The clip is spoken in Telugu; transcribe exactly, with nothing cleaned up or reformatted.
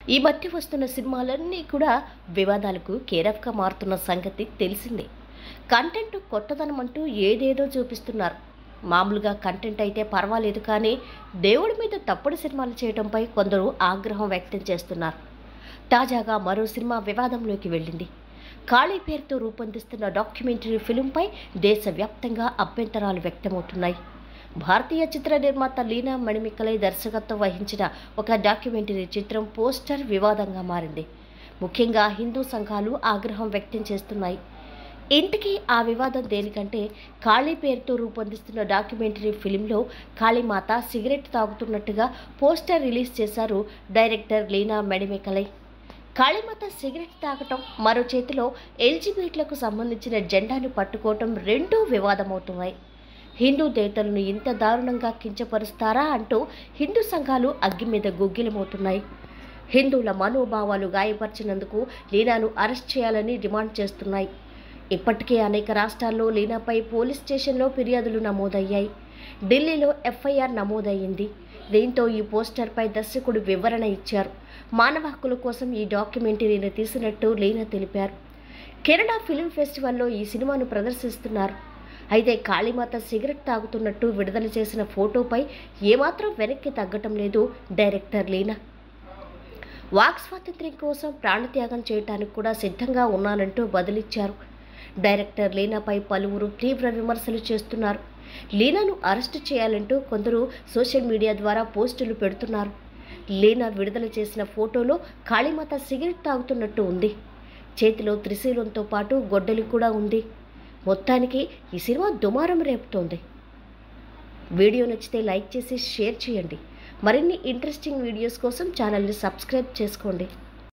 ఈ మధ్య వస్తున్న సినిమాలన్నీ కూడా వివాదాలకు కేరఫ్గా మారుతున్న సంగతి తెలిసిందే. కంటెంట్ కొత్తదనం అంటూ ఏదేదో చూపిస్తున్నారు. మామూలుగా కంటెంట్ అయితే పర్వాలేదు, కానీ దేవుడి మీద తప్పుడు సినిమాలు చేయడంపై కొందరు ఆగ్రహం వ్యక్తం చేస్తున్నారు. తాజాగా మరో సినిమా వివాదంలోకి వెళ్ళింది. కాళీ పేరుతో రూపొందిస్తున్న డాక్యుమెంటరీ ఫిలింపై దేశవ్యాప్తంగా అభ్యంతరాలు వ్యక్తమవుతున్నాయి. భారతీయ చిత్ర నిర్మాత లీనా మణిమిక్కలై దర్శకత్వం వహించిన ఒక డాక్యుమెంటరీ చిత్రం పోస్టర్ వివాదంగా మారింది. ముఖ్యంగా హిందూ సంఘాలు ఆగ్రహం వ్యక్తం చేస్తున్నాయి. ఇంటికి ఆ వివాదం దేనికంటే, కాళీ పేరుతో రూపొందిస్తున్న డాక్యుమెంటరీ ఫిలింలో కాళీమాత సిగరెట్ తాగుతున్నట్టుగా పోస్టర్ రిలీజ్ చేశారు డైరెక్టర్ లీనా మణిమిక్కలై. కాళీమాత సిగరెట్ తాగటం, మరో చేతిలో ఎల్జీబీటీలకు సంబంధించిన జెండాను పట్టుకోవటం రెండూ వివాదమవుతున్నాయి. హిందూ దేవతలను ఇంత దారుణంగా కించపరుస్తారా అంటూ హిందూ సంఘాలు అగ్గి మీద గుగ్గిలమవుతున్నాయి. హిందువుల మనోభావాలు గాయపరిచినందుకు లీనాను అరెస్ట్ చేయాలని డిమాండ్ చేస్తున్నాయి. ఇప్పటికే అనేక రాష్ట్రాల్లో లీనాపై పోలీస్ స్టేషన్లో ఫిర్యాదులు నమోదయ్యాయి. ఢిల్లీలో ఎఫ్ఐఆర్ నమోదయ్యింది. దీంతో ఈ పోస్టర్పై దర్శకుడు వివరణ ఇచ్చారు. మానవ హక్కుల కోసం ఈ డాక్యుమెంటరీని తీసినట్టు లీనా తెలిపారు. కెనడా ఫిలిం ఫెస్టివల్లో ఈ సినిమాను ప్రదర్శిస్తున్నారు. అయితే కాళీమాత సిగరెట్ తాగుతున్నట్టు విడుదల చేసిన ఫోటోపై ఏమాత్రం వెనక్కి తగ్గటం లేదు డైరెక్టర్ లీనా. వాక్ స్వాతంత్ర్యం కోసం ప్రాణత్యాగం చేయడానికి కూడా సిద్ధంగా ఉన్నానంటూ బదులిచ్చారు. డైరెక్టర్ లీనాపై పలువురు తీవ్ర విమర్శలు చేస్తున్నారు. లీనాను అరెస్టు చేయాలంటూ కొందరు సోషల్ మీడియా ద్వారా పోస్టులు పెడుతున్నారు. లీనా విడుదల చేసిన ఫోటోలో కాళీమాత సిగరెట్ తాగుతున్నట్టు ఉంది. చేతిలో త్రిశూలంతో పాటు గొడ్డలి కూడా ఉంది. మొత్తానికి ఈ సినిమా దుమారం రేపుతోంది. వీడియో నచ్చితే లైక్ చేసి షేర్ చేయండి. మరిన్ని ఇంట్రెస్టింగ్ వీడియోస్ కోసం ఛానల్ని సబ్స్క్రైబ్ చేసుకోండి.